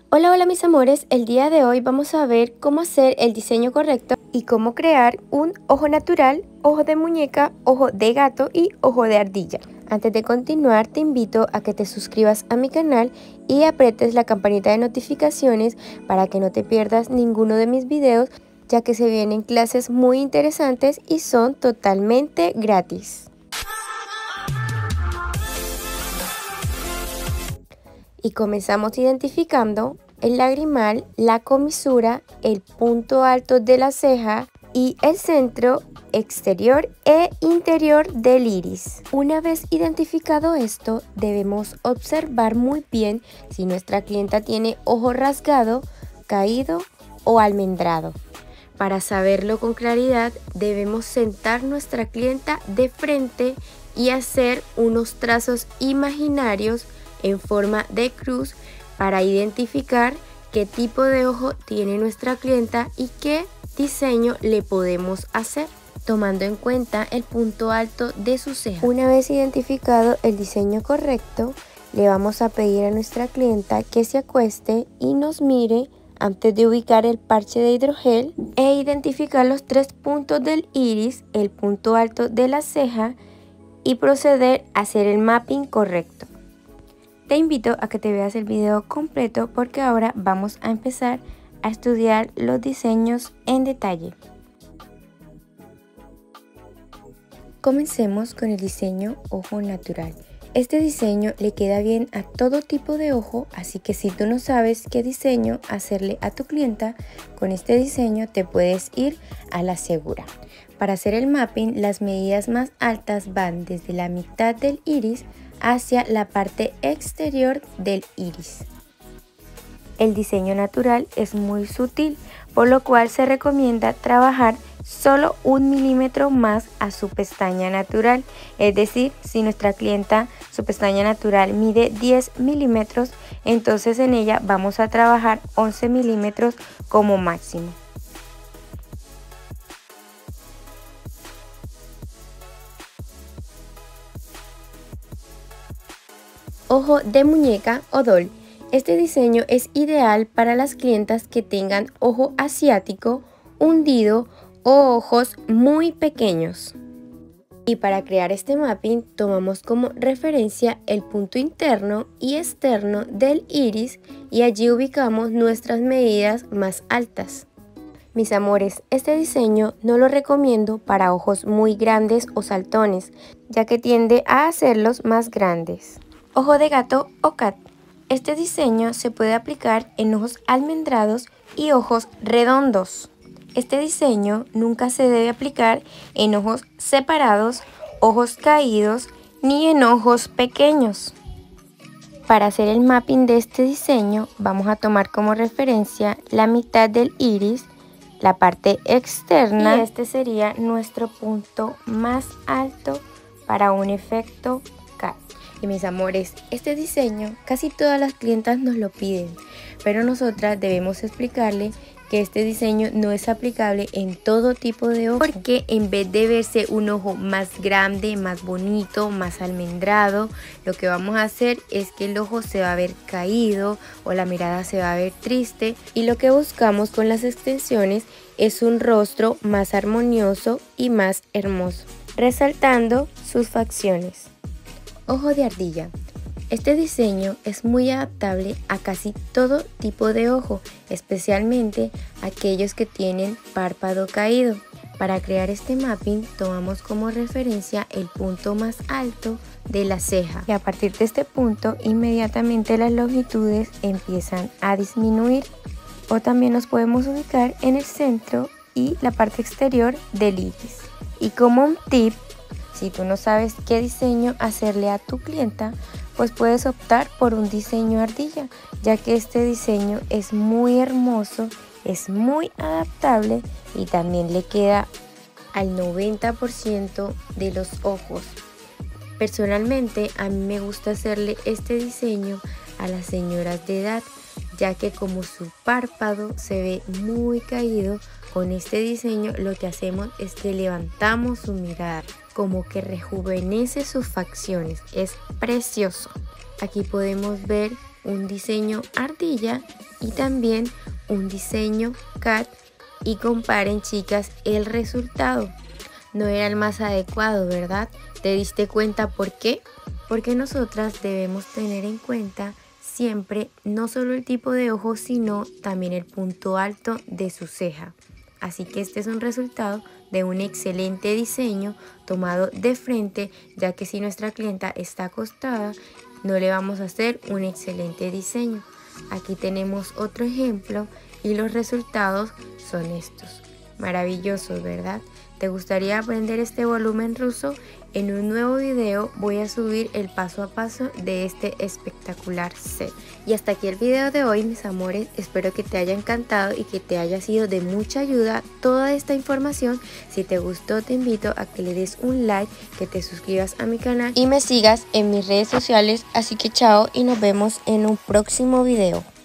Hola, hola mis amores, el día de hoy vamos a ver cómo hacer el diseño correcto y cómo crear un ojo natural, ojo de muñeca, ojo de gato y ojo de ardilla. Antes de continuar te invito a que te suscribas a mi canal y aprietes la campanita de notificaciones para que no te pierdas ninguno de mis videos, ya que se vienen clases muy interesantes y son totalmente gratis. Y comenzamos identificando el lagrimal, la comisura, el punto alto de la ceja y el centro exterior e interior del iris. Una vez identificado esto, debemos observar muy bien si nuestra clienta tiene ojo rasgado, caído o almendrado. Para saberlo con claridad, debemos sentar nuestra clienta de frente y hacer unos trazos imaginarios en forma de cruz para identificar qué tipo de ojo tiene nuestra clienta y qué diseño le podemos hacer, tomando en cuenta el punto alto de su ceja. Una vez identificado el diseño correcto, le vamos a pedir a nuestra clienta que se acueste y nos mire antes de ubicar el parche de hidrogel e identificar los 3 puntos del iris, el punto alto de la ceja y proceder a hacer el mapping correcto. Te invito a que te veas el video completo porque ahora vamos a empezar a estudiar los diseños en detalle. Comencemos con el diseño ojo natural. Este diseño le queda bien a todo tipo de ojo, así que si tú no sabes qué diseño hacerle a tu clienta, con este diseño te puedes ir a la segura. Para hacer el mapping, las medidas más altas van desde la mitad del iris hacia la parte exterior del iris. El diseño natural es muy sutil, por lo cual se recomienda trabajar solo 1 milímetro más a su pestaña natural. Es decir, si nuestra clienta su pestaña natural mide 10 milímetros, entonces en ella vamos a trabajar 11 milímetros como máximo. Ojo de muñeca o doll. Este diseño es ideal para las clientas que tengan ojo asiático, hundido o ojos muy pequeños. Y para crear este mapping tomamos como referencia el punto interno y externo del iris y allí ubicamos nuestras medidas más altas. Mis amores, este diseño no lo recomiendo para ojos muy grandes o saltones, ya que tiende a hacerlos más grandes. Ojo de gato o cat. Este diseño se puede aplicar en ojos almendrados y ojos redondos. Este diseño nunca se debe aplicar en ojos separados, ojos caídos ni en ojos pequeños. Para hacer el mapping de este diseño vamos a tomar como referencia la mitad del iris, la parte externa, y este sería nuestro punto más alto para un efecto cat. Y mis amores, este diseño casi todas las clientas nos lo piden, pero nosotras debemos explicarle que este diseño no es aplicable en todo tipo de ojo, porque en vez de verse un ojo más grande, más bonito, más almendrado, lo que vamos a hacer es que el ojo se va a ver caído o la mirada se va a ver triste, y lo que buscamos con las extensiones es un rostro más armonioso y más hermoso, resaltando sus facciones. Ojo de ardilla. Este diseño es muy adaptable a casi todo tipo de ojo, especialmente aquellos que tienen párpado caído. Para crear este mapping tomamos como referencia el punto más alto de la ceja y a partir de este punto inmediatamente las longitudes empiezan a disminuir, o también nos podemos ubicar en el centro y la parte exterior del iris. Y como un tip, si tú no sabes qué diseño hacerle a tu clienta, pues puedes optar por un diseño ardilla, ya que este diseño es muy hermoso, es muy adaptable y también le queda al 90% de los ojos. Personalmente a mí me gusta hacerle este diseño a las señoras de edad, ya que como su párpado se ve muy caído, con este diseño lo que hacemos es que levantamos su mirada, como que rejuvenece sus facciones. Es precioso. Aquí podemos ver un diseño ardilla y también un diseño cat y comparen, chicas, el resultado. No era el más adecuado, ¿verdad? ¿Te diste cuenta por qué? Porque nosotras debemos tener en cuenta siempre no solo el tipo de ojo, sino también el punto alto de su ceja. Así que este es un resultado de un excelente diseño tomado de frente, ya que si nuestra clienta está acostada, no le vamos a hacer un excelente diseño. Aquí tenemos otro ejemplo y los resultados son estos. Maravillosos, ¿verdad? ¿Te gustaría aprender este volumen ruso? En un nuevo video voy a subir el paso a paso de este espectacular set. Y hasta aquí el video de hoy, mis amores. Espero que te haya encantado y que te haya sido de mucha ayuda toda esta información. Si te gustó, te invito a que le des un like, que te suscribas a mi canal y me sigas en mis redes sociales. Así que chao y nos vemos en un próximo video.